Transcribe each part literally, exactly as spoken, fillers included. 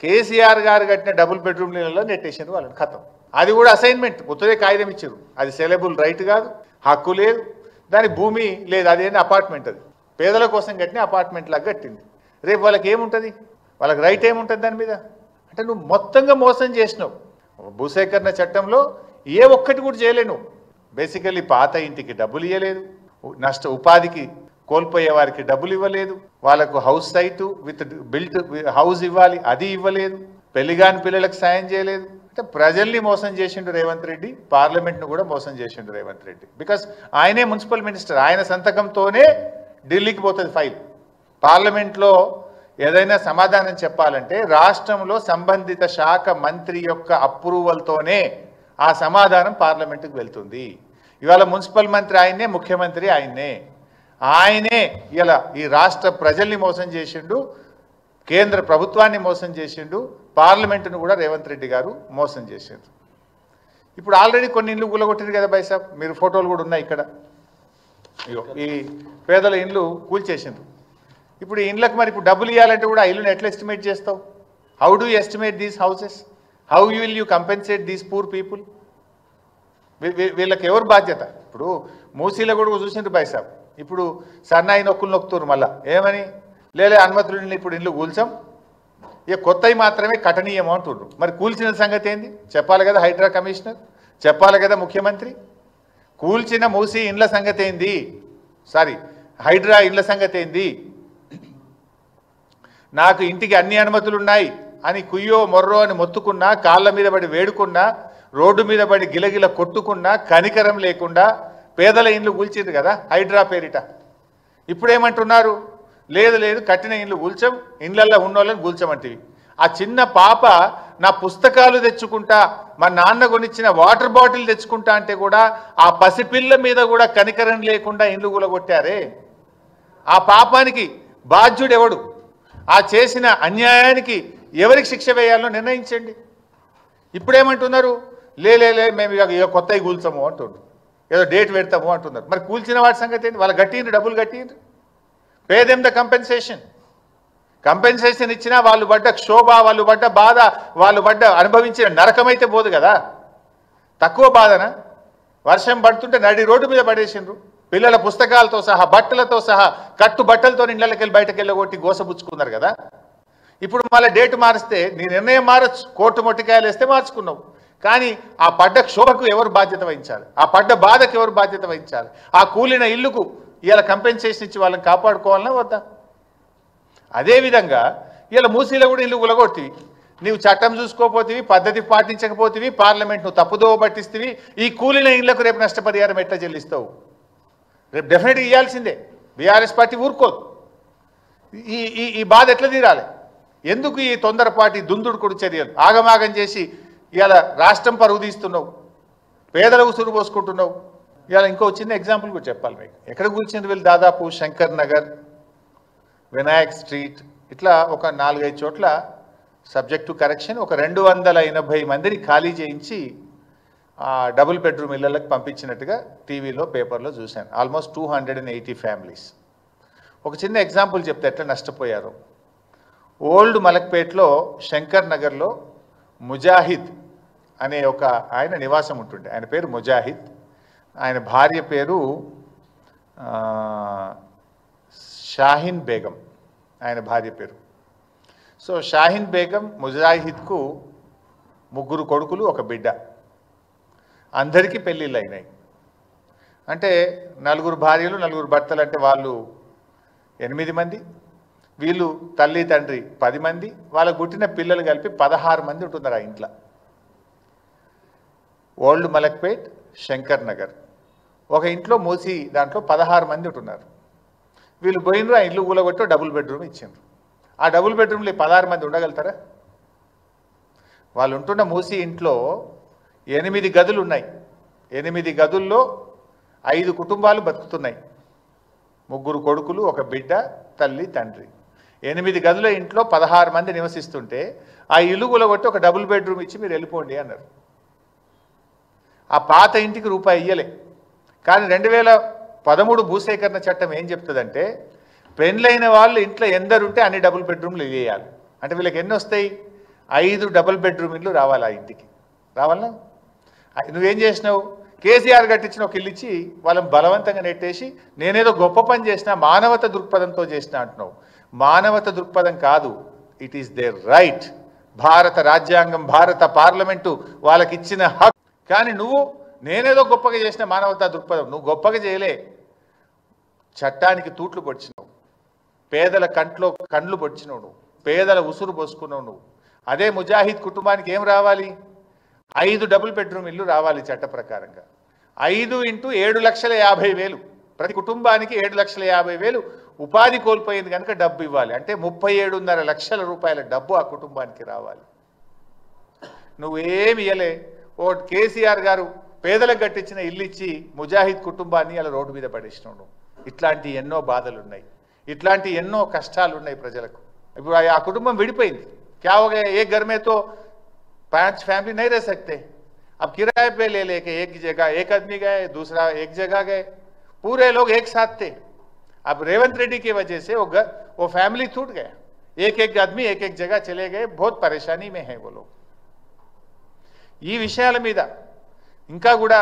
కేసీఆర్ గారు కట్టిన double bedroom ఇళ్లలో నెట్టేసారు వాళ్ళని ఖతం. అది కూడా అసైన్మెంట్ ఉత్తరే కాగితం ఇచ్చారు. అది సెలబుల్ రైట్ కాదు, హక్కు లేదు, దాని భూమి లేదు, అదేంటి అపార్ట్మెంట్. అది పేదల కోసం కట్టిన అపార్ట్మెంట్ లాగా కట్టింది. రేపు వాళ్ళకి ఏముంటుంది, వాళ్ళకి రైట్ ఏముంటుంది దాని మీద? అంటే నువ్వు మొత్తంగా మోసం చేసినావు. భూసేకరణ చట్టంలో ఏ ఒక్కటి కూడా చేయలేను. బేసికల్లీ పాత ఇంటికి డబ్బులు ఇవ్వలేదు, నష్ట ఉపాధికి కోల్పోయే వారికి డబ్బులు ఇవ్వలేదు, వాళ్ళకు house site with built house ఇవ్వాలి అది ఇవ్వలేదు, పెళ్లిగాని పిల్లలకు సాయం చేయలేదు. అంటే ప్రజల్ని మోసం చేసిండు రేవంత్ రెడ్డి, పార్లమెంట్ను కూడా మోసం చేసిండు రేవంత్ రెడ్డి. బికాస్ ఆయనే మున్సిపల్ మినిస్టర్, ఆయన సంతకంతోనే ఢిల్లీకి పోతుంది ఫైల్. పార్లమెంట్లో ఏదైనా సమాధానం చెప్పాలంటే రాష్ట్రంలో సంబంధిత శాఖ మంత్రి యొక్క అప్రూవల్తోనే ఆ సమాధానం పార్లమెంటుకు వెళ్తుంది. ఇవాళ మున్సిపల్ మంత్రి ఆయన్నే, ముఖ్యమంత్రి ఆయన్నే. ఆయనే ఇలా ఈ రాష్ట్ర ప్రజల్ని మోసం చేసిండు, కేంద్ర ప్రభుత్వాన్ని మోసం చేసిండు, పార్లమెంటును కూడా రేవంత్ రెడ్డి గారు మోసం చేసిండు. ఇప్పుడు ఆల్రెడీ కొన్ని ఇండ్లు కూలగొట్టింది కదా బై సాబ్, మీరు ఫోటోలు కూడా ఉన్నాయి ఇక్కడ. ఈ పేదల ఇండ్లు కూల్చేసిండ్రు. ఇప్పుడు ఈ ఇండ్లకు మరి ఇప్పుడు డబ్బులు ఇవ్వాలంటే కూడా ఆ ఇల్లుని ఎట్లా ఎస్టిమేట్ చేస్తావు? How do estimate these houses? How you will you compensate these poor people? వీళ్ళకి ఎవరు బాధ్యత? ఇప్పుడు మూసీలో కూడా చూసిండ్రు బై సాబ్. ఇప్పుడు సన్నాయి నొక్కులు నొక్కుతున్నారు మళ్ళా ఏమని, లేలే అనుమతులు ఇప్పుడు ఇల్లు కూల్చాం, ఇక కొత్తవి మాత్రమే కఠనీయము అంటుండ్రు. మరి కూల్చిన సంగతి ఏంది చెప్పాలి కదా హైడ్రా కమిషనర్, చెప్పాలి కదా ముఖ్యమంత్రి. కూల్చిన మూసి ఇండ్ల సంగతి ఏంది, సారీ హైడ్రా ఇండ్ల సంగతి ఏంది? నాకు ఇంటికి అన్ని అనుమతులు ఉన్నాయి అని కుయ్యో మొర్రో అని మొత్తుకున్నా, కాళ్ళ మీద పడి వేడుకున్నా, రోడ్డు మీద పడి గిలగిల కొట్టుకున్నా, కనికరం లేకుండా పేదల ఇండ్లు కూల్చింది కదా హైడ్రా పేరిట. ఇప్పుడేమంటున్నారు, లేదు లేదు కట్టిన ఇండ్లు కూల్చం, ఇండ్లల్లో ఉన్నోళ్ళని కూల్చమంటివి. ఆ చిన్న పాప నా పుస్తకాలు తెచ్చుకుంటా, మా నాన్న కొనిచ్చిన వాటర్ బాటిల్ తెచ్చుకుంటా అంటే కూడా ఆ పసిపిల్ల మీద కూడా కనికరం లేకుండా ఇండ్లు కూలగొట్టారే. ఆ పాపానికి బాధ్యుడు ఎవడు? ఆ చేసిన అన్యాయానికి ఎవరికి శిక్ష వేయాలో నిర్ణయించండి. ఇప్పుడేమంటున్నారు, లేలే మేము ఇక కొత్తవి కూల్చము అంటున్నారు, ఏదో డేట్ పెడతాము అంటున్నారు. మరి కూల్చిన వాటి సంగతి ఏంటి? వాళ్ళు కట్టిండ్రు, డబ్బులు కట్టిండ్రు, pay them the compensation. Compensation ఇచ్చినా వాళ్ళు పడ్డ క్షోభ, వాళ్ళు పడ్డ బాధ, వాళ్ళు పడ్డ అనుభవించిన నరకమైతే పోదు కదా. తక్కువ బాధన వర్షం పడుతుంటే నడి రోడ్డు మీద పడేసిండ్రు, పిల్లల పుస్తకాలతో సహా బట్టలతో సహా కట్టు బట్టలతో ఇళ్ళకి వెళ్ళి బయటకు వెళ్ళగొట్టి గోసబుచ్చుకున్నారు కదా. ఇప్పుడు మళ్ళీ డేటు మారిస్తే నీ నిర్ణయం మారచ్చు, కోర్టు మొట్టికాయలు వేస్తే మార్చుకున్నావు. కానీ ఆ పడ్డ క్షోభకు ఎవరు బాధ్యత వహించాలి? ఆ పడ్డ బాధకు ఎవరు బాధ్యత వహించాలి? ఆ కూలిన ఇల్లుకు ఇలా కంపెన్సేషన్ ఇచ్చి వాళ్ళని కాపాడుకోవాలన్నా వద్దా? అదేవిధంగా ఇలా మూసీలో కూడా ఇల్లు కూలగొట్టివి, నీవు చట్టం చూసుకోపోతివి, పద్ధతి పాటించకపోతివి, పార్లమెంట్ నువ్వు తప్పుదోవ పట్టిస్తేవి, ఈ కూలిన ఇళ్లకు రేపు నష్టపరిహారం ఎట్లా చెల్లిస్తావు? రేపు డెఫినెట్గా ఇవ్వాల్సిందే. బీఆర్ఎస్ పార్టీ ఊరుకోదు. ఈ ఈ ఈ బాధ ఎట్లా తీరాలి? ఎందుకు ఈ తొందరపాటి దుందుడుకుడు చర్యలు? ఆగమాగం చేసి ఇవాళ రాష్ట్రం పరుగు తీస్తున్నావు, పేదల ఉసురు పోసుకుంటున్నావు. ఇవాళ ఇంకో చిన్న ఎగ్జాంపుల్ కూడా చెప్పాలి మీకు. ఎక్కడ కూర్చుంది వీళ్ళు? దాదాపు శంకర్ నగర్, వినాయక్ స్ట్రీట్, ఇట్లా ఒక నాలుగైదు చోట్ల సబ్జెక్ట్ టు కరెక్షన్ ఒక రెండు వందల ఎనభై మందిని ఖాళీ చేయించి డబుల్ బెడ్రూమ్ ఇళ్లకు పంపించినట్టుగా టీవీలో పేపర్లో చూశాను. Almost two hundred and eighty families. ఒక చిన్న ఎగ్జాంపుల్ చెప్తే ఎట్లా నష్టపోయారు. ఓల్డ్ మలక్పేట్లో శంకర్ నగర్లో ముజాహిద్ అనే ఒక ఆయన నివాసం ఉంటుండే. ఆయన పేరు ముజాహిద్, ఆయన భార్య పేరు షాహీన్ బేగం, ఆయన భార్య పేరు. సో షాహీన్ బేగం ముజాహిద్కు ముగ్గురు కొడుకులు, ఒక బిడ్డ. అందరికీ పెళ్ళిళ్ళు అయినాయి. అంటే నలుగురు భార్యలు, నలుగురు భర్తలు, అంటే వాళ్ళు ఎనిమిది మంది, వీళ్ళు తల్లి తండ్రి పది మంది, వాళ్ళకు పుట్టిన పిల్లలు కలిపి పదహారు మంది ఉంటున్నారు ఆ ఇంట్లో. ఓల్డ్ మలక్పేట్, శంకర్ నగర్, ఒక ఇంట్లో మూసి దాంట్లో పదహారు మంది ఉంటున్నారు. వీళ్ళు పోయినరు, ఆ ఇల్లు కూలగొట్టి డబుల్ బెడ్రూమ్ ఇచ్చిండ్రు. ఆ డబుల్ బెడ్రూమ్లో పదహారు మంది ఉండగలుగుతారా? వాళ్ళు ఉంటున్న మూసి ఇంట్లో ఎనిమిది గదులు ఉన్నాయి. ఎనిమిది గదుల్లో ఐదు కుటుంబాలు బతుకుతున్నాయి. ముగ్గురు కొడుకులు, ఒక బిడ్డ, తల్లి తండ్రి. ఎనిమిది గదుల ఇంట్లో పదహారు మంది నివసిస్తుంటే ఆ ఇల్లు కూలగొట్టి ఒక డబుల్ బెడ్రూమ్ ఇచ్చి మీరు వెళ్ళిపోండి అన్నారు. ఆ పాత ఇంటికి రూపాయి ఇయ్యలే. కానీ రెండు వేల పదమూడు భూసేకరణ చట్టం ఏం చెప్తుందంటే, పెళ్ళైన వాళ్ళు ఇంట్లో ఎందరుంటే అన్ని డబుల్ బెడ్రూమ్లు వేయాలి. అంటే వీళ్ళకి ఎన్ని వస్తాయి? ఐదు డబుల్ బెడ్రూమ్ ఇల్లు రావాలి ఆ ఇంటికి. రావాలా? నువ్వేం చేసినావు? కేసీఆర్ కట్టించిన ఒక ఇల్లు ఇచ్చి వాళ్ళని బలవంతంగా నెట్టేసి నేనేదో గొప్ప పని చేసినా మానవత దృక్పథంతో చేసినా అంటున్నావు. మానవత దృక్పథం కాదు, ఇట్ ఈస్ దేర్ రైట్. భారత రాజ్యాంగం, భారత పార్లమెంటు వాళ్ళకి ఇచ్చిన హక్కు. కానీ నువ్వు నేనేదో గొప్పగా చేసిన మానవతా దృక్పథం, నువ్వు గొప్పగా చేయలే. చట్టానికి తూట్లు పొడిచినావు, పేదల కంట్లో కండ్లు పొడిచినావు నువ్వు, పేదల ఉసురు పోసుకున్నావు నువ్వు. అదే ముజాహిద్ కుటుంబానికి ఏం రావాలి? ఐదు డబుల్ బెడ్రూమ్ ఇల్లు రావాలి చట్ట ప్రకారంగా. ఐదు ఇంటూ ఏడు లక్షల యాభై వేలు ప్రతి కుటుంబానికి ఏడు లక్షల యాభై వేలు ఉపాధి కోల్పోయింది కనుక డబ్బు ఇవ్వాలి. అంటే ముప్పై ఏడున్నర లక్షల రూపాయల డబ్బు ఆ కుటుంబానికి రావాలి. నువ్వేమి ఇయ్యలే. ఓ కేసీఆర్ గారు పేదలకు కట్టించిన ఇల్లు ఇచ్చి ముజాహిద్ కుటుంబాన్ని అలా రోడ్డు మీద పడేసినాడు. ఇట్లాంటి ఎన్నో బాధలు ఉన్నాయి, ఇట్లాంటి ఎన్నో కష్టాలు ఉన్నాయి ప్రజలకు. ఇప్పుడు ఆ కుటుంబం విడిపోయింది. क्या हो गया? एक घर में तो पांच फैमिली नहीं रह सकते. अब किराए पे ले लेके एक जगह एक आदमी गए, दूसरा एक जगह गए, पूरे लोग एक साथ थे. अब रेवंत रेड्डी की वजह से वो घर वो फैमिली टूट गया. एक एक आदमी एक एक जगह चले गए. बहुत परेशानी में है वो लोग. ఈ విషయాల మీద ఇంకా కూడా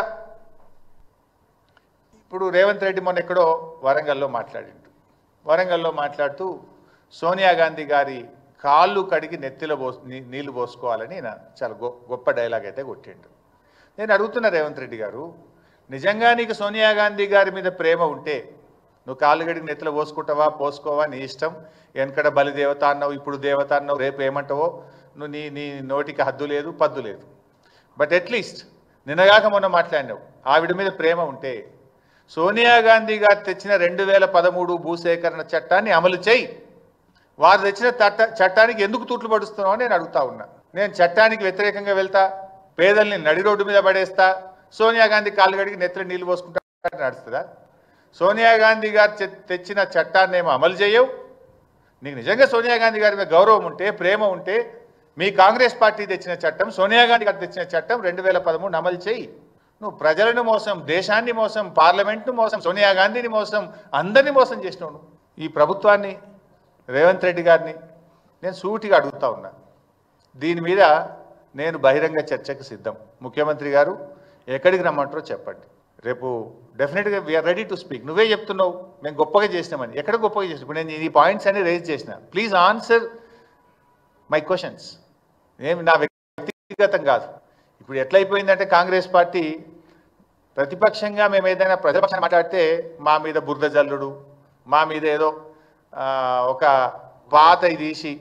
ఇప్పుడు రేవంత్ రెడ్డి మొన్న ఎక్కడో వరంగల్లో మాట్లాడిండు. వరంగల్లో మాట్లాడుతూ సోనియా గాంధీ గారి కాళ్ళు కడిగి నెత్తిలో పో నీళ్లు పోసుకోవాలని నా చాలా గొప్ప డైలాగ్ అయితే కొట్టిండు. నేను అడుగుతున్నా రేవంత్ రెడ్డి గారు, నిజంగా నీకు సోనియా గాంధీ గారి మీద ప్రేమ ఉంటే నువ్వు కాళ్ళు కడిగి నెత్తిలో పోసుకుంటావా పోసుకోవా నీ ఇష్టం. వెనకడ బలి దేవత అన్నావు, ఇప్పుడు దేవత అన్నావు, రేపు ఏమంటావో నువ్వు, నీ నీ నోటికి హద్దు లేదు పద్దు లేదు. బట్ అట్లీస్ట్ నిన్నగాక మొన్న మాట్లాడినావు. ఆవిడ మీద ప్రేమ ఉంటే సోనియా గాంధీ గారు తెచ్చిన రెండు వేల పదమూడు భూసేకరణ చట్టాన్ని అమలు చేయి. వారు తెచ్చిన చట్ట చట్టానికి ఎందుకు తూట్లు పడుస్తున్నావు అని నేను అడుగుతా ఉన్నా. నేను చట్టానికి వ్యతిరేకంగా వెళ్తా, పేదల్ని నడి రోడ్డు మీద పడేస్తా, సోనియా గాంధీ కాళ్ళు కడిగి నెత్తిలో నీళ్ళు పోసుకుంటా నడుస్తుందా? సోనియా గాంధీ గారు తెచ్చిన చట్టాన్ని ఏమో అమలు చేయవు. నీకు నిజంగా సోనియా గాంధీ గారి మీద గౌరవం ఉంటే, ప్రేమ ఉంటే, మీ కాంగ్రెస్ పార్టీ తెచ్చిన చట్టం, సోనియా గాంధీ గారు తెచ్చిన చట్టం రెండు వేల పదమూడు అమలు చేయి. నువ్వు ప్రజలను మోసం, దేశాన్ని మోసం, పార్లమెంట్ను మోసం, సోనియా గాంధీని మోసం, అందరినీ మోసం చేసినావు నువ్వు. ఈ ప్రభుత్వాన్ని, రేవంత్ రెడ్డి గారిని నేను సూటిగా అడుగుతా ఉన్నా. దీని మీద నేను బహిరంగ చర్చకు సిద్ధం. ముఖ్యమంత్రి గారు ఎక్కడికి రమ్మంటారో చెప్పండి. రేపు డెఫినెట్గా వీఆర్ రెడీ టు స్పీక్. నువ్వే చెప్తున్నావు మేము గొప్పగా చేసినామని. ఎక్కడ గొప్పగా చేసినా? ఇప్పుడు నేను ఈ పాయింట్స్ అన్ని రేజ్ చేసిన. Please answer my questions. ఏమి నా వ్యక్తిగతం కాదు. ఇప్పుడు ఎట్లయిపోయిందంటే కాంగ్రెస్ పార్టీ ప్రతిపక్షంగా మేము ఏదైనా ప్రతిపక్షాన్ని మాట్లాడితే మా మీద బురద జల్లుడు, మా మీద ఏదో ఒక పాత తీసి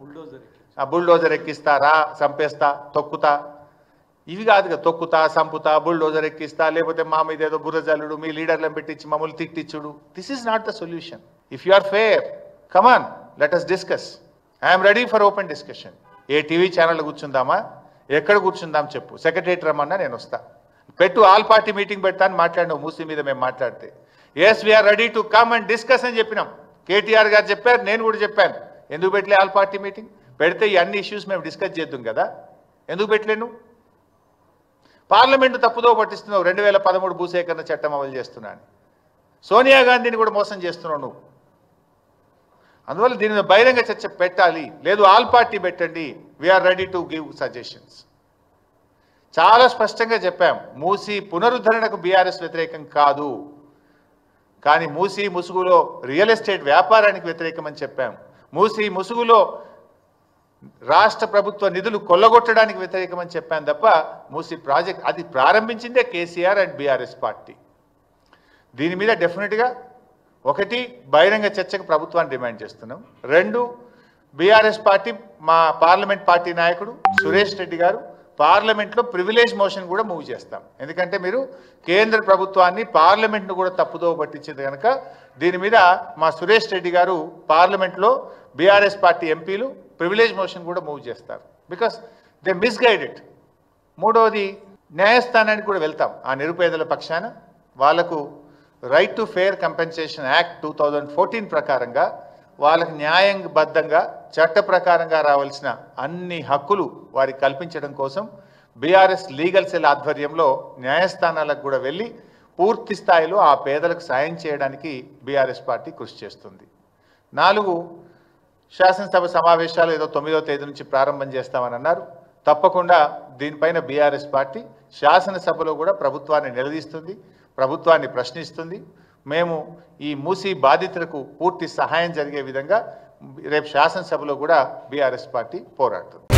బుల్డోజర్ ఎక్కిస్తారా, చంపేస్తా, తొక్కుతా, ఇవి కాదు కదా. తొక్కుతా, సంపుతా, బుల్డోజర్ ఎక్కిస్తా, లేకపోతే మా మీద ఏదో బుర్ర జల్లుడు, మీ లీడర్లను పెట్టించి మమ్మల్ని తిట్టించుడు. This is not the solution. If you are fair, come on, let us discuss. I'm ready for open discussion. ఏ టీవీ ఛానల్ కూర్చుందామా, ఎక్కడ కూర్చుందాం చెప్పు, సెక్రటరేట్ రమ్మన్నా నేను వస్తా. పెట్టు, ఆల్ పార్టీ మీటింగ్ పెడతా అని మాట్లాడినావు మూసీ మీద మేము మాట్లాడితే. Yes we're ready to come and discuss అని చెప్పినాం. కేటీఆర్ గారు చెప్పారు, నేను కూడా చెప్పాను. ఎందుకు పెట్టలే ఆల్ పార్టీ మీటింగ్? పెడితే ఈ అన్ని ఇష్యూస్ మేము డిస్కస్ చేద్దాం కదా. ఎందుకు పెట్టలేను? పార్లమెంటు తప్పుదో పట్టిస్తున్నావు. రెండు వేల పదమూడు భూసేకరణ చట్టం అమలు చేస్తున్నాను. సోనియా గాంధీని కూడా మోసం చేస్తున్నావు నువ్వు. అందువల్ల దీని మీద బహిరంగ చర్చ పెట్టాలి. లేదు ఆల్ పార్టీ పెట్టండి. We're ready to give suggestions. చాలా స్పష్టంగా చెప్పాం. మూసీ పునరుద్ధరణకు బీఆర్ఎస్ వ్యతిరేకం కాదు, కానీ మూసీ ముసుగులో రియల్ ఎస్టేట్ వ్యాపారానికి వ్యతిరేకమని చెప్పాం. మూసీ ముసుగులో రాష్ట్ర ప్రభుత్వ నిధులు కొల్లగొట్టడానికి వ్యతిరేకమని చెప్పాను తప్ప మూసీ ప్రాజెక్ట్ అది ప్రారంభించిందే కేసీఆర్ అండ్ బీఆర్ఎస్ పార్టీ. దీని మీద డెఫినెట్గా ఒకటి బహిరంగ చర్చకు ప్రభుత్వాన్ని డిమాండ్ చేస్తున్నాం. రెండు, బీఆర్ఎస్ పార్టీ మా పార్లమెంట్ పార్టీ నాయకుడు సురేష్ రెడ్డి గారు పార్లమెంట్లో ప్రివిలేజ్ మోషన్ కూడా మూవ్ చేస్తాం. ఎందుకంటే మీరు కేంద్ర ప్రభుత్వాన్ని, పార్లమెంట్ను కూడా తప్పుదో పట్టించింది కనుక దీని మీద మా సురేష్ రెడ్డి గారు పార్లమెంట్లో బీఆర్ఎస్ పార్టీ ఎంపీలు ప్రివిలేజ్ మోషన్ కూడా మూవ్ చేస్తారు. Because they misguided. మూడవది, న్యాయస్థానానికి కూడా వెళ్తాం. ఆ నిరుపేదల పక్షాన వాళ్లకు right to fair compensation act two thousand fourteen ప్రకారంగా వాళ్ళకి న్యాయబద్ధంగా చట్ట ప్రకారంగా రావాల్సిన అన్ని హక్కులు వారికి కల్పించడం కోసం బీఆర్ఎస్ లీగల్ సెల్ ఆధ్వర్యంలో న్యాయస్థానాలకు కూడా వెళ్ళి పూర్తి స్థాయిలో ఆ పేదలకు సాయం చేయడానికి బీఆర్ఎస్ పార్టీ కృషి చేస్తుంది. నాలుగు, శాసనసభ సమావేశాలు ఏదో తొమ్మిదో తేదీ నుంచి ప్రారంభం చేస్తామని అన్నారు. తప్పకుండా దీనిపైన బీఆర్ఎస్ పార్టీ శాసనసభలో కూడా ప్రభుత్వాన్ని నిలదీస్తుంది, ప్రభుత్వాన్ని ప్రశ్నిస్తుంది. మేము ఈ మూసీ బాధితులకు పూర్తి సహాయం జరిగే విధంగా రేపు శాసనసభలో కూడా బీఆర్ఎస్ పార్టీ పోరాడుతుంది.